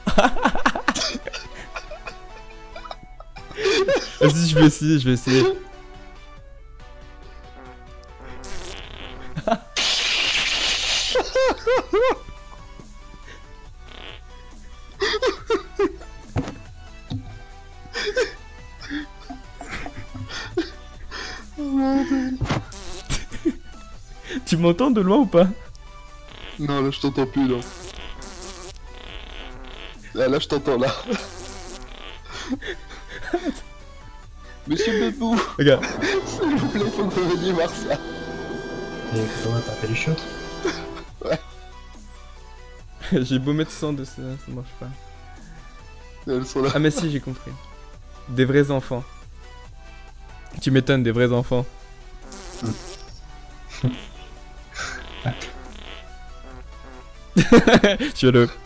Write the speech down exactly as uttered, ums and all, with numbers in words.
Vas-y, je vais essayer, je vais essayer. Tu m'entends de loin ou pas? Non, là je t'entends plus là. Là, là je t'entends là. Monsieur Bebou, Regarde. s'il vous plaît, faut que vous veniez voir ça. Et comment t'as fait les chiottes? J'ai beau mettre cent de ça, ça marche pas. Elles sont là. Ah mais si, j'ai compris. Des vrais enfants. Tu m'étonnes, des vrais enfants. Tu le